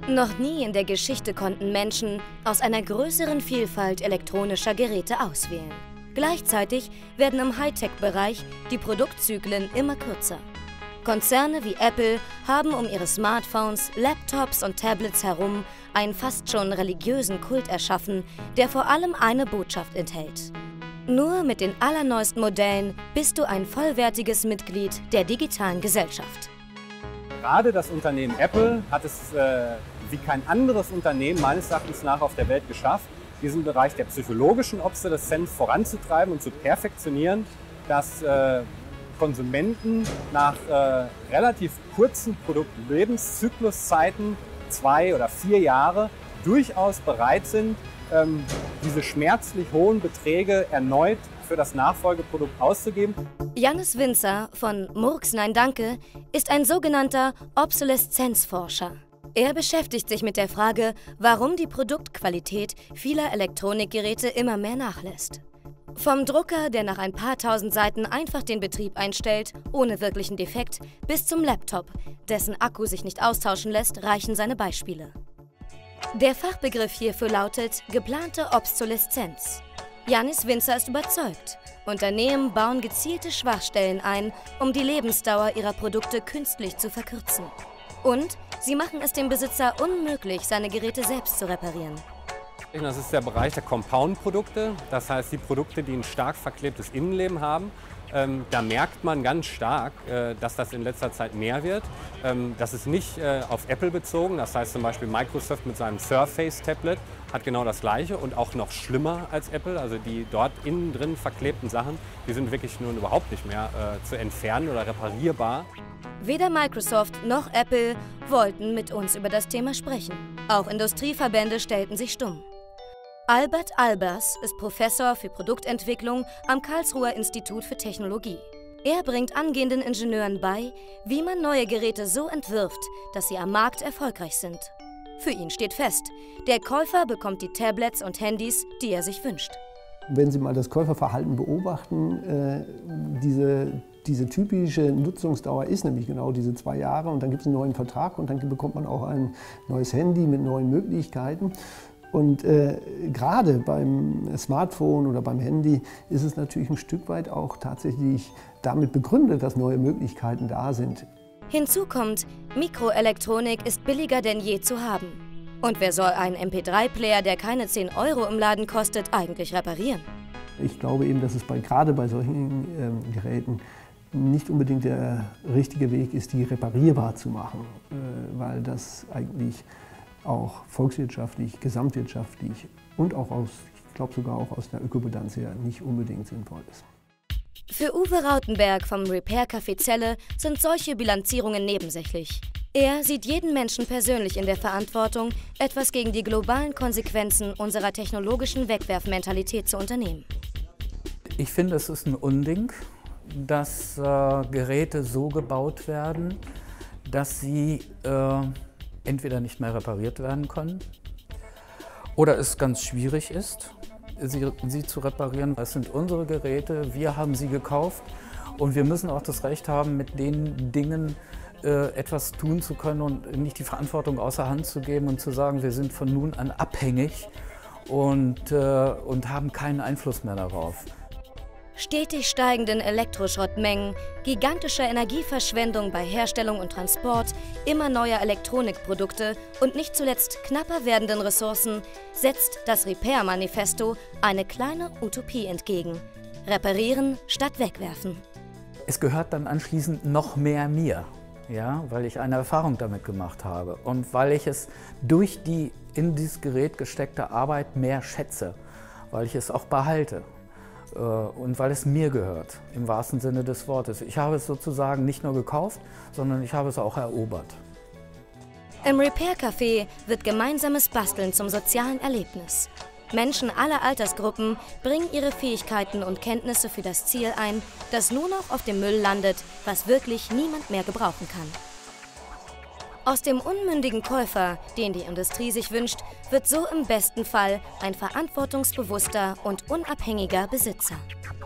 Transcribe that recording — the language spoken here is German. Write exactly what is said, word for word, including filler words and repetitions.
Noch nie in der Geschichte konnten Menschen aus einer größeren Vielfalt elektronischer Geräte auswählen. Gleichzeitig werden im Hightech-Bereich die Produktzyklen immer kürzer. Konzerne wie Apple haben um ihre Smartphones, Laptops und Tablets herum einen fast schon religiösen Kult erschaffen, der vor allem eine Botschaft enthält. Nur mit den allerneuesten Modellen bist du ein vollwertiges Mitglied der digitalen Gesellschaft. Gerade das Unternehmen Apple hat es äh, wie kein anderes Unternehmen meines Erachtens nach auf der Welt geschafft, diesen Bereich der psychologischen Obsoleszenz voranzutreiben und zu perfektionieren, dass äh, Konsumenten nach äh, relativ kurzen Produktlebenszykluszeiten, zwei oder vier Jahre, durchaus bereit sind, ähm, diese schmerzlich hohen Beträge erneut für das Nachfolgeprodukt auszugeben. Jannis Winzer von Murks Nein Danke ist ein sogenannter Obsoleszenzforscher. Er beschäftigt sich mit der Frage, warum die Produktqualität vieler Elektronikgeräte immer mehr nachlässt. Vom Drucker, der nach ein paar tausend Seiten einfach den Betrieb einstellt, ohne wirklichen Defekt, bis zum Laptop, dessen Akku sich nicht austauschen lässt, reichen seine Beispiele. Der Fachbegriff hierfür lautet geplante Obsoleszenz. Jannis Winzer ist überzeugt. Unternehmen bauen gezielte Schwachstellen ein, um die Lebensdauer ihrer Produkte künstlich zu verkürzen. Und sie machen es dem Besitzer unmöglich, seine Geräte selbst zu reparieren. Das ist der Bereich der Compound-Produkte, das heißt die Produkte, die ein stark verklebtes Innenleben haben. Ähm, da merkt man ganz stark, äh, dass das in letzter Zeit mehr wird. Ähm, das ist nicht äh, auf Apple bezogen, das heißt zum Beispiel Microsoft mit seinem Surface-Tablet hat genau das Gleiche und auch noch schlimmer als Apple. Also die dort innen drin verklebten Sachen, die sind wirklich nun überhaupt nicht mehr äh, zu entfernen oder reparierbar. Weder Microsoft noch Apple wollten mit uns über das Thema sprechen. Auch Industrieverbände stellten sich stumm. Albert Albers ist Professor für Produktentwicklung am Karlsruher Institut für Technologie. Er bringt angehenden Ingenieuren bei, wie man neue Geräte so entwirft, dass sie am Markt erfolgreich sind. Für ihn steht fest, der Käufer bekommt die Tablets und Handys, die er sich wünscht. Wenn Sie mal das Käuferverhalten beobachten, äh, diese, diese typische Nutzungsdauer ist nämlich genau diese zwei Jahre und dann gibt es einen neuen Vertrag und dann bekommt man auch ein neues Handy mit neuen Möglichkeiten. Und äh, gerade beim Smartphone oder beim Handy ist es natürlich ein Stück weit auch tatsächlich damit begründet, dass neue Möglichkeiten da sind. Hinzu kommt, Mikroelektronik ist billiger denn je zu haben. Und wer soll einen M P drei Player, der keine zehn Euro im Laden kostet, eigentlich reparieren? Ich glaube eben, dass es bei, gerade bei solchen ähm, Geräten nicht unbedingt der richtige Weg ist, die reparierbar zu machen, äh, weil das eigentlich auch volkswirtschaftlich, gesamtwirtschaftlich und auch aus, ich glaube sogar auch aus der Ökobilanz her nicht unbedingt sinnvoll ist. Für Uwe Rautenberg vom Repair Café Celle sind solche Bilanzierungen nebensächlich. Er sieht jeden Menschen persönlich in der Verantwortung, etwas gegen die globalen Konsequenzen unserer technologischen Wegwerfmentalität zu unternehmen. Ich finde, es ist ein Unding, dass äh, Geräte so gebaut werden, dass sie äh, entweder nicht mehr repariert werden können oder es ganz schwierig ist, sie, sie zu reparieren. Das sind unsere Geräte, wir haben sie gekauft und wir müssen auch das Recht haben, mit den Dingen äh, etwas tun zu können und nicht die Verantwortung außer Hand zu geben und zu sagen, wir sind von nun an abhängig und, äh, und haben keinen Einfluss mehr darauf. Stetig steigenden Elektroschrottmengen, gigantischer Energieverschwendung bei Herstellung und Transport, immer neuer Elektronikprodukte und nicht zuletzt knapper werdenden Ressourcen setzt das Repair-Manifesto eine kleine Utopie entgegen. Reparieren statt wegwerfen. Es gehört dann anschließend noch mehr mir, ja, weil ich eine Erfahrung damit gemacht habe und weil ich es durch die in dieses Gerät gesteckte Arbeit mehr schätze, weil ich es auch behalte. Und weil es mir gehört, im wahrsten Sinne des Wortes. Ich habe es sozusagen nicht nur gekauft, sondern ich habe es auch erobert. Im Repair Café wird gemeinsames Basteln zum sozialen Erlebnis. Menschen aller Altersgruppen bringen ihre Fähigkeiten und Kenntnisse für das Ziel ein, das nur noch auf dem Müll landet, was wirklich niemand mehr gebrauchen kann. Aus dem unmündigen Käufer, den die Industrie sich wünscht, wird so im besten Fall ein verantwortungsbewusster und unabhängiger Besitzer.